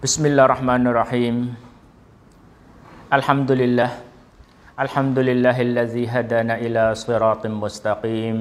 بسم الله الرحمن الرحيم الحمد لله الذي هدانا إلى صراط مستقيم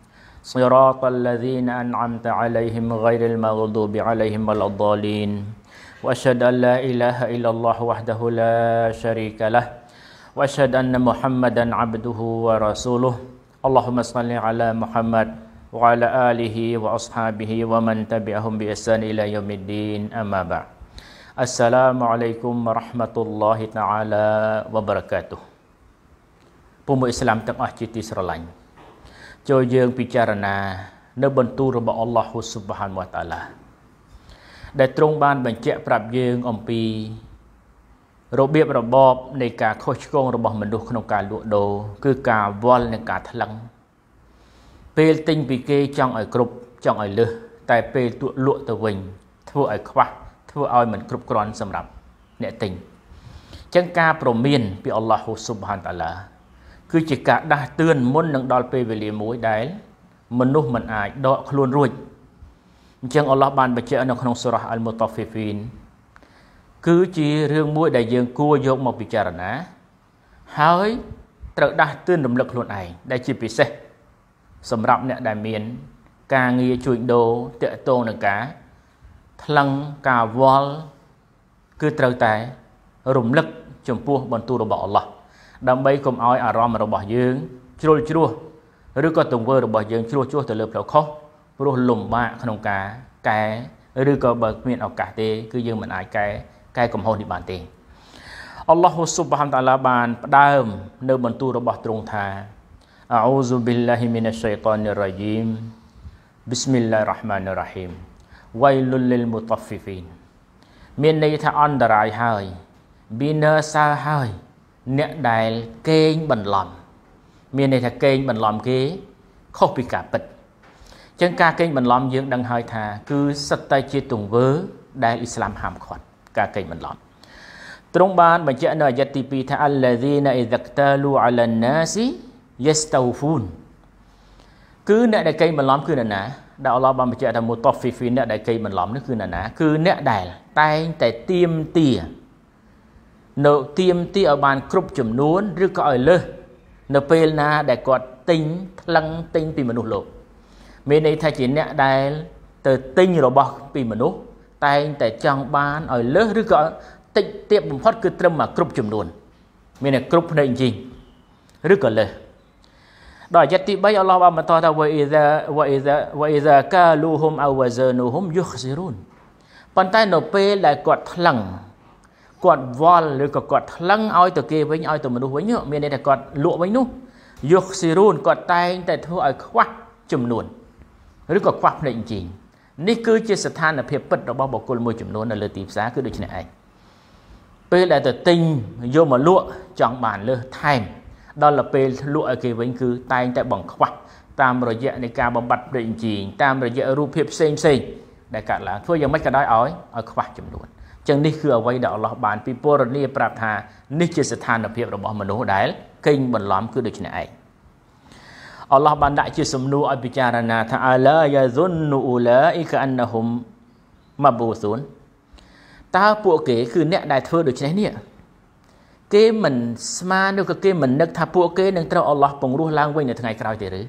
صراط الذين أنعمت عليهم غير المغضوب عليهم ولا الضالين وأشهد أن لا إله إلا الله وحده لا شريك له وأشهد أن محمدا عبده ورسوله اللهم صل على محمد وعلى آله وأصحابه ومن تبعهم بإحسان إلى يوم الدين أما بعد Assalamualaikum warahmatullahi ta'ala wabarakatuh ពុំអ៊ីស្លាមទាំងអស់ជាទីស្រឡាញ់ចូលយើងពិចារណានៅបន្ទូលរបស់អល់ឡោះស៊ុបហានវតាឡាដែលទ្រង់បានបញ្ជាក់ប្រាប់យើងអំពីរបៀបរបបនៃការខុសឆ្គងរបស់មនុស្សក្នុងការលក់ដូរគឺការវល់និងការថ្លឹងពេលទិញពីគេចង់ឲ្យគ្រប់ចង់ឲ្យលើសតែពេលលក់ទៅវិញធ្វើឲ្យខ្វះធ្វើឲ្យមិនគ្រប់គ្រាន់សម្រាប់អ្នកទិញចឹងការប្រមានពីអល់ឡោះស៊ុបហានតាឡាគឺជាការដាស់តឿនមុននឹងដល់ពេលវេលាមួយដែលមនុស្សមិនអាចដកខ្លួនរួចអញ្ចឹងអល់ឡោះបានបញ្ជាក់នៅក្នុងសូរ៉ាអលមុតាហ្វីហ្វីនគឺជារឿងមួយដែលយើងគួរយកមកពិចារណាហើយត្រូវដាស់តឿនរំលឹកខ្លួនឯងដែលជាពិសេសសម្រាប់អ្នកដែលមានការងារជួញដូរតាក់ទងនឹងការថ្លឹងការវល់គឺត្រូវតែរំលឹកចំពោះបន្ទូលរបស់អល់ឡោះដើម្បីកុំឲ្យអារម្មណ៍របស់យើងជ្រុលជ្រោះឬក៏ទង្វើរបស់យើងជ្រោះជ្រោះទៅលើផ្លូវខុសព្រោះលំបាកក្នុងការកែឬក៏បើគ្មានឱកាសទេគឺយើងមិនអាចកែកំហុសនេះបានទេអល់ឡោះស៊ុបហានតាឡាបានផ្ដើមនៅបន្ទូលរបស់ទ្រង់ថាអអ៊ូស៊ុប៊ីឡាហ៊ីមីនashៃតានីររ៉ាជីមប៊ីស្មិលឡាហ៊ិររ៉ាហ្មានីររ៉ាហ៊ីមវៃលុលលិលមុតាហ្វីហ្វីនមានន័យថាអន្តរាយហើយប៊ីនឺសាហើយអ្នកដែលកេងបន្លំមានន័យថាកេងបន្លំគេខុសពីការពិតអញ្ចឹងការកេងបន្លំយើងដឹងហើយថាគឺសិតតែជាទង្វើដែលអ៊ីស្លាមហាមឃាត់ការកេងបន្លំទ្រង់បានបញ្ជាក់នៅអាយ៉ាត់ទី2ថាអល្លាហ្ស៊ីណាអ៊ីហ្សាកតាលូអាឡានណាស៊ីយេស្តៅហ្វូនគឺអ្នកដែលកេងបន្លំគឺអ្នកណាដែលអល់ឡោះបានបញ្ជាក់ថាមូតាហ្វីហ្វីនអ្នកដែលកេងបន្លំនេះគឺអ្នកណាគឺអ្នកដែលតែងតែទៀមទានៅទៀមទាឲ្យបានគ្រប់ចំនួនឬក៏ឲ្យលើសនៅពេលណាដែលគាត់ទិញថ្លឹងទិញពីមនុស្សលោកមានន័យថាជាអ្នកដែលទៅទិញរបស់ពីមនុស្សតែងតែចង់បានឲ្យលើសឬក៏តិចទៀបបំផុតគឺត្រឹមមកគ្រប់ចំនួនមានតែគ្រប់ភ្នែកជីងឬក៏លើសដល់អាយ៉ាត់ទី3អល់ឡោះបានបន្តថាវ៉ាអ៊ីហ្សាកាលូហ៊ុមអវហ្សានូហ៊ុមយុខស៊ីរូនប៉ុន្តែនៅពេលដែលគាត់ថ្លឹងគាត់វល់ឬក៏គាត់ថ្លឹងឲ្យទៅគេវិញឲ្យទៅមនុស្សវិញមានន័យថាគាត់លក់វិញនោះយុខស៊ីរូនគាត់តែងតែធ្វើឲ្យខ្វះចំនួនឬក៏ខ្វះភ្នែកជីងនេះគឺជាស្ថានភាពពិតរបស់បុគ្គលមួយចំនួននៅលើទីផ្សារគឺដូចនេះឯងពេលដែលទៅទិញយកមកលក់ចង់បានលើសថែមដល់ពេលលក់ឲ្យគេវិញគឺតែងតែបង្ខ្វះតាមរយៈនៃការបំបត្តិប្រេងជីងតាមរយៈរូបភាពផ្សេងដែលកើតឡើងធ្វើយ៉ាងម៉េចក៏ដោយឲ្យខ្វះចំនួនអញ្ចឹងនេះគឺអ្វីដែលអល់ឡោះបានពិពណ៌នាប្រាប់ថានេះជាស្ថានភាពរបស់មនុស្សដែលកេងបន្លំគឺដូចនេះឯងអល់ឡោះបានដាក់ជាសំណួរឲ្យពិចារណាថាអាឡាយ៉ាហ្សុននូអ៊ូឡាអ៊ីកាអនហ៊ុមម៉ាប៊ូស៊ូនតើពួកគេគឺអ្នកដែលធ្វើដូច្នេះនេះគេមិនស្មានឬក៏គេមិននឹកថាពួកគេនឹងត្រូវអល់ឡោះពង្រោះឡើងវិញនៅថ្ងៃក្រោយទេឬ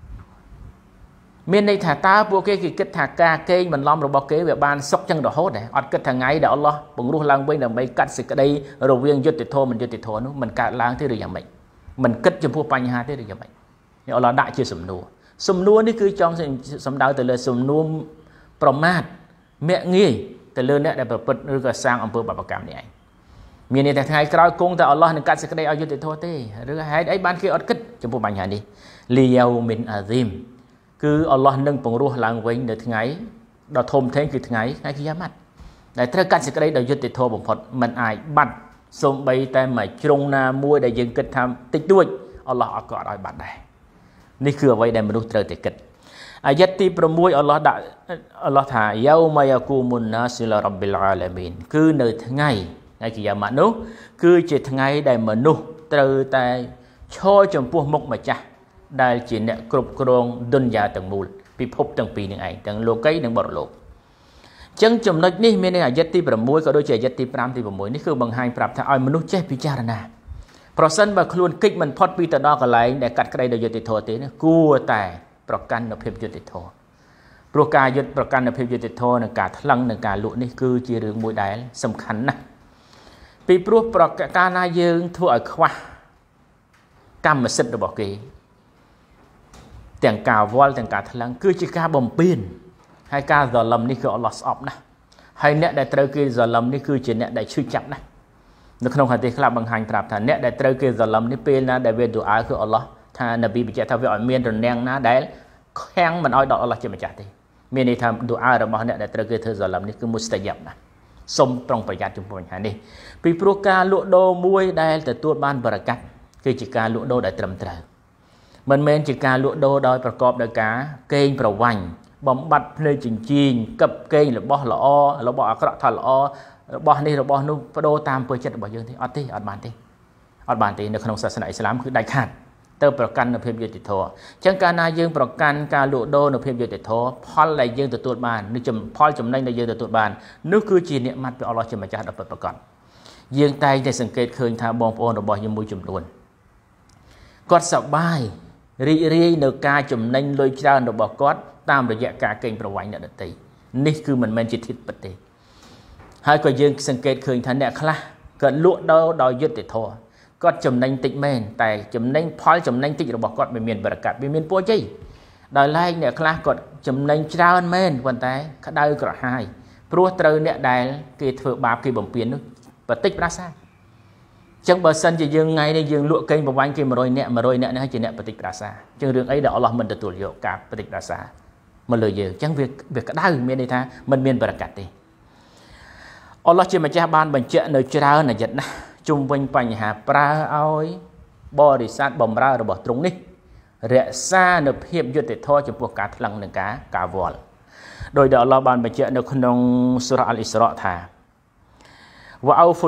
មានន័យថាតើពួកគេគិតថាការកេងបន្លំរបស់គេវាបានសុខចឹងរហូតដែរអត់គិតថាថ្ងៃដែលអល់ឡោះពង្រោះឡើងវិញដើម្បីកាត់សេចក្តីរវាងយុត្តិធម៌មិនយុត្តិធម៌នោះមិនកើតឡើងទេឬយ៉ាងម៉េចមិនគិតចំពោះបញ្ហាទេឬយ៉ាងម៉េចនេះអល់ឡោះដាក់ជាសំណួរនេះគឺចង់សំដៅទៅលើសំណួរប្រមាថមាក់ងាយទៅលើអ្នកដែលប្រព្រឹត្តឬក៏សាងអំពើបាបកម្មនេះឯងមានន័យថាថ្ងៃក្រោយគង់តែអល់ឡោះនឹងកាត់សេចក្តីឲ្យយុត្តិធម៌ទេឬហេតុអីបានគេអត់គិតចំពោះបញ្ហានេះលីយ៉ាវមីនអាហ្ស៊ីមគឺអល់ឡោះនឹងពង្រោះឡើងវិញនៅថ្ងៃដ៏ធំធេងគឺថ្ងៃគីយ៉ាម៉ាត់ដែលត្រូវកាត់សេចក្តីដោយយុត្តិធម៌បំផុតមិនអាចបាត់សូម្បីតែមួយជ្រុងណាមួយដែលយើងគិតថាតិចតួចអល់ឡោះអត់ក៏អត់ឲ្យបាត់ដែរនេះគឺអ្វីដែលមនុស្សត្រូវតែគិតអាយ៉ាត់ទី6អល់ឡោះដាក់អល់ឡោះថាយ៉ាវម៉ាយ៉ាគូមុនណាស៊ីឡារ៉ាប៊ីលអាឡាមីនគឺនៅថ្ងៃគីយ៉ាម៉ាត់នោះគឺជាថ្ងៃដែលមនុស្សត្រូវតែឈរចំពោះមុខម្ចាស់ដែលជាអ្នកគ្រប់គ្រងឌុនយ៉ាទាំងមូលពិភពទាំងពីរនឹងឯងទាំងលោកីនិងបរលោកអចឹងចំណុចនេះមានអាយ័តទី6ក៏ដូចជាអាយ័តទី5ទី6នេះគឺបង្ហាញប្រាប់ថាឲ្យមនុស្សចេះពិចារណាប្រសិនបើខ្លួនគិចមិនផុតពីទៅដល់កន្លែងដែលកាត់ក្តីដោយយុត្តិធម៌ទេណាគួរតែប្រកាន់នូវភាពយុត្តិធម៌ព្រោះការប្រកាន់នូវភាពយុត្តិធម៌និងការថ្លឹងនិងការលក់នេះគឺជារឿងមួយដែលសំខាន់ណាស់ពីព្រោះការណាយើងធ្វើឲ្យខ្វះកម្មសិទ្ធិរបស់គេទាំងការវល់ទាំងការថ្លឹងគឺជាការបំពេញហើយការហ្សាឡឹមនេះគឺអល់ឡោះស្អប់ណាស់ហើយអ្នកដែលត្រូវគេហ្សាឡឹមនេះគឺជាអ្នកដែលឈឺចាប់ណាស់នៅក្នុងហាឌីសខ្លះបង្ហាញប្រាប់ថាអ្នកដែលត្រូវគេហ្សាឡឹមនេះពេលណាដែលវាឌូអាគឺអល់ឡោះថានប៊ីបញ្ជាក់ថាវាឲ្យមានរនាំងណាដែលខាំងមិនឲ្យដល់អល់ឡោះជាម្ចាស់ទេមានន័យថាឌូអារបស់អ្នកដែលត្រូវគេធ្វើហ្សាឡឹមនេះគឺមុស្តាយ៉ាប់ណាស់សូមប្រុងប្រយ័ត្នចំពោះបញ្ហានេះពីព្រោះការលក់ដូរមួយដែលទទួលបានបរិកាត់គឺជាការលក់ដូរដែលត្រឹមត្រូវមិនមែនជាការលក់ដូរដោយប្រកបដោយការកេងប្រវ័ញ្ចបំបត្តិភ្នែកចិញ្ចៀងកឹបកេងរបស់ល្អរបស់អាក្រក់ថាល្អរបស់នេះរបស់នោះបដូរតាមពើចិត្តរបស់យើងទេអត់ទេអត់បានទេនៅក្នុងសាសនាអ៊ីស្លាមគឺដាច់ខាតទៅប្រកាន់នូវភាពយុត្តិធម៌អញ្ចឹងកាលណាយើងប្រកាន់ការលក់ដូរនូវភាពយុត្តិធម៌ផលដែលយើងទទួលបាននឹងផលចំណេញដែលយើងទទួលបាននោះគឺជានិម្មិតពីអល់ឡោះជាម្ចាស់ដ៏ពិតប្រាកដយើងតែងតែសង្កេតឃើញថាបងប្អូនរបស់យើងមួយចំនួនគាត់សប្បាយរីករាយនៅការចំណេញលុយច្រើនរបស់គាត់តាមរយៈការកេងប្រវ័ញ្ចអ្នកដទៃនេះគឺមិនមែនជាធិពិតទេហើយក៏យើងសង្កេតឃើញថាអ្នកខ្លះគាត់លក់ដូរដោយយុត្តិធម៌គាត់ចំណេញតិចមែនតែចំណេញផលចំណេញតិចរបស់គាត់មិនមានបរិកាត់វាមានពរជ័យដោយឡែកអ្នកខ្លះគាត់ចំណេញច្រើនមែនប៉ុន្តែក្តៅក្រហាយព្រោះត្រូវអ្នកដែលគេធ្វើបាបគេបំពាននោះបន្តិចប្រាសាចឹងបើសិនជាយើងថ្ងៃនេះយើងលក់កេងប្រវ័ញ្ចគេ100នាក់នេះជាអ្នកបន្តិចប្រាសាចឹងរឿងអីដែលអល់ឡោះមិនទទួលយកការបន្តិចប្រាសាមកលើយើងចឹងវាក្តៅមានន័យថាមិនមានបរិកាត់ទេអល់ឡោះជាម្ចាស់បានបញ្ជាក់នៅច្រើនអាយ័តណាស់ជុំវិញបញ្ហាប្រើឲ្យបរិស័ទបំរើរបស់ទ្រង់នេះរក្សានូវភាពយុត្តិធម៌ចំពោះការថ្លឹងនិងការវល់ដោយដែលអល់ឡោះបានបញ្ជាក់នៅក្នុងសូរ៉ាអល់អ៊ីស្រ៉ាថាوأوفوا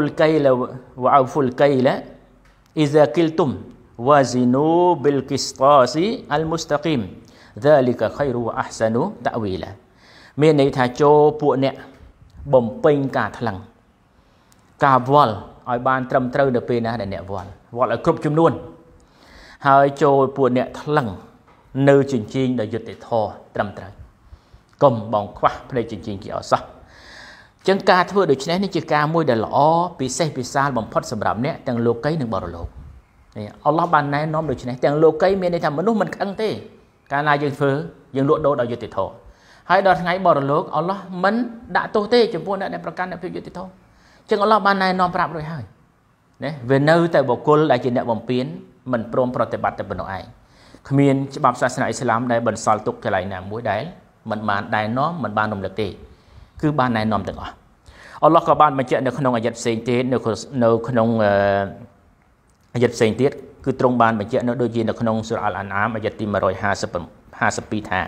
الكيل إذا كلتم وزنوا بالقسطاس المستقيم ذلك خير وأحسن تأويلا មានន័យថាចូលពួកអ្នកបំពេញការថ្លឹងការវល់ឲ្យបានត្រឹមត្រូវនៅពេលណាដែលអ្នកវល់ឲ្យគ្រប់ចំនួនហើយចូលពួកអ្នកថ្លឹងនៅជញ្ជីងដោយយុត្តិធម៌ត្រឹមត្រូវកុំបងខ្វះភ្នែកជញ្ជីងគេអត់សោះចឹងការធ្វើដូច្នេះនេះជាការមួយដែលល្អពិសេសពិសាលបំផុតសម្រាប់អ្នកទាំងលោកីនិងបរលោកនេះអល់ឡោះបានណែនាំដូច្នេះទាំងលោកីមានន័យថាមនុស្សមិនខឹងទេកាលណាយើងធ្វើយើងលក់ដូរដោយយុត្តិធម៌ហើយដល់ថ្ងៃបរលោកអល់ឡោះមិនដាក់ទោសទេចំពោះអ្នកដែលប្រកាន់នូវភាពយុត្តិធម៌ចឹងអល់ឡោះបានណែនាំប្រាប់រួចហើយណាវានៅតែបុគ្គលដែលជាអ្នកបំពានមិនព្រមប្រតិបត្តិតែប៉ុណ្ណោះឯងគ្មានច្បាប់សាសនាអ៊ីស្លាមដែលបន្សល់ទុកកន្លែងណាមួយដែលមិនបានណែនាំមិនបានរំលឹកទេគឺបានណែនាំទាំងអស់អល់ឡោះក៏បានបញ្ជាក់នៅក្នុងអាយ័តផ្សេងទៀតនៅក្នុងអាយ័តផ្សេងទៀតគឺទ្រង់បានបញ្ជាក់នៅដូចជានៅក្នុងសូរ៉ាអល់អានអាមអាយ័តទី152ថា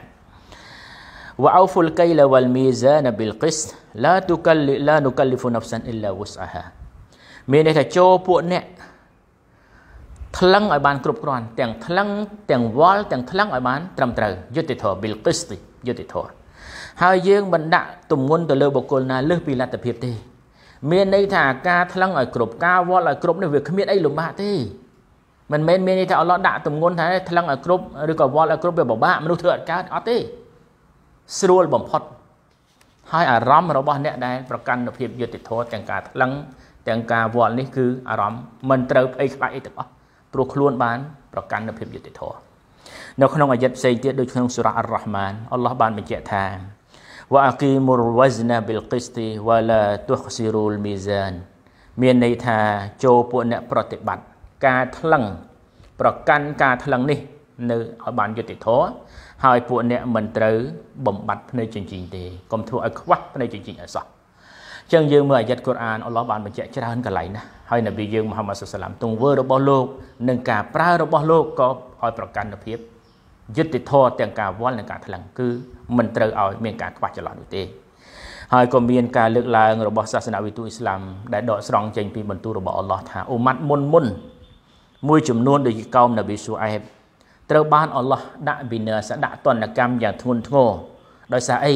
وأوفوا الكيل والميزان بالقسط لا نكلف نفسا إلا وسعها មានន័យថាចូលពួកអ្នកថ្លឹងឲ្យបានគ្រប់គ្រាន់ទាំងថ្លឹងទាំងវល់ទាំងថ្លឹងឲ្យបានត្រឹមត្រូវយុត្តិធម៌ بالقسط យុត្តិធម៌ហើយយើងមិនដាក់ទម្ងន់ទៅលើបុគ្គលណាលើសពីលទ្ធភាពទេមានន័យថាការថ្លឹងឲ្យគ្រប់ការវល់ឲ្យគ្រប់នេះវាគ្មានអីលំបាកទេមិនមែនមានន័យថាអល់ឡោះដាក់ទម្ងន់ថាថ្លឹងឲ្យគ្រប់ឬក៏វល់ឲ្យគ្រប់វាពិបាកមនុស្សធ្វើអត់កើតអត់ទេស្រួលបំផុតហើយអារម្មណ៍របស់អ្នកដែលប្រកាន់នូវភាពយុត្តិធម៌ទាំងការថ្លឹងទាំងការវល់នេះគឺអារម្មណ៍មិនត្រូវផ្អីក្បាច់អីទាំងអស់ព្រោះខ្លួនបានប្រកាន់នូវភាពយុត្តិធម៌នៅក្នុងអាយ័តផ្សេងទៀតដូចក្នុងសូរ៉ាអល់រ៉ាហ្មានអល់ឡោះបានបញ្ជាក់ថាوأقيموا الوزن بالقسط ولا تخسروا الميزان មានន័យថាចូលពួកអ្នកប្រតិបត្តិការថ្លឹងប្រកាន់ការថ្លឹងនេះនៅឲ្យបានយុត្តិធម៌ហើយពួកអ្នកមិនត្រូវបំបត្តិភ្នែកចិញ្ចីទេកុំធ្វើឲ្យខ្វះភ្នែកចិញ្ចីឲ្យសោះអញ្ចឹងយើងមើលអាយ័តកូរ៉ានអល់ឡោះបានបញ្ជាក់ច្រើនកន្លែងណាហើយនប៊ីយើងមូហាម៉ាត់សុសឡាមទង្វើរបស់លោកនិងការប្រើរបស់លោកក៏ឲ្យប្រកាន់នូវភាពយុត្តិធម៌ទាំងការវល់និងការថ្លឹងគឺមិនត្រូវឲ្យមានការខ្វះចន្លោះនោះទេហើយក៏មានការលើកឡើងរបស់សាសនាវិទូអ៊ីស្លាមដែលដកស្រង់ចេញពីបន្ទូលរបស់អល់ឡោះថាអ៊ុម៉ាត់មុនមួយចំនួនដូចជាកោមនប៊ីស៊ូអែបត្រូវបានអល់ឡោះដាក់វិនាសដាក់ទណ្ឌកម្មយ៉ាងធ្ងន់ធ្ងរដោយសារអី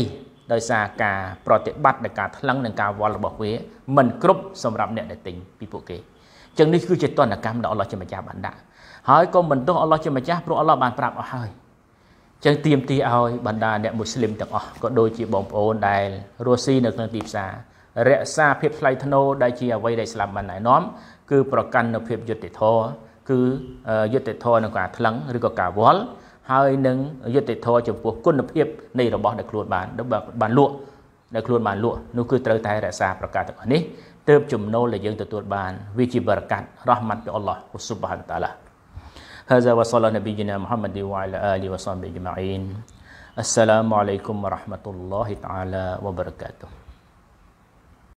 ដោយសារការប្រតិបត្តិនៃការថ្លឹងនិងការវល់របស់វាមិនគ្រប់សម្រាប់អ្នកដែលទិញពីពួកគេអញ្ចឹងនេះគឺជាទណ្ឌកម្មដែលអល់ឡោះជាម្ចាស់បានដាក់ហើយក៏មិនទោសអល់ឡោះជាម្ចាស់ព្រោះអល់ឡោះបានប្រាប់អស់ហើយអញ្ចឹងទាមទារឲ្យបណ្ដាអ្នកមូស្លីមទាំងអស់ក៏ដូចជាបងប្អូនដែលរស់ស៊ីនៅក្នុងទីផ្សាររក្សាភាពថ្លៃថ្នូរដែលជាអ្វីដែលឥស្លាមបានណែនាំគឺប្រកាន់នូវភាពយុត្តិធម៌គឺយុត្តិធម៌ក្នុងការថ្លឹងឬក៏ការវល់ហើយនឹងយុត្តិធម៌ចំពោះគុណភាពនៃរបស់ដែលខ្លួនបានលក់ដែលខ្លួនបានលក់នោះគឺត្រូវតែរក្សាប្រការទាំងអស់នេះទើបចំណូលដែលយើងទទួលបានវាជាបរកាត់រ៉ហ្មាត់ពីអល់ឡោះស៊ុបហានតាឡាهذا وصلى نبينا محمد وعلى آله وصحبه أجمعين السلام عليكم ورحمة الله تعالى وبركاته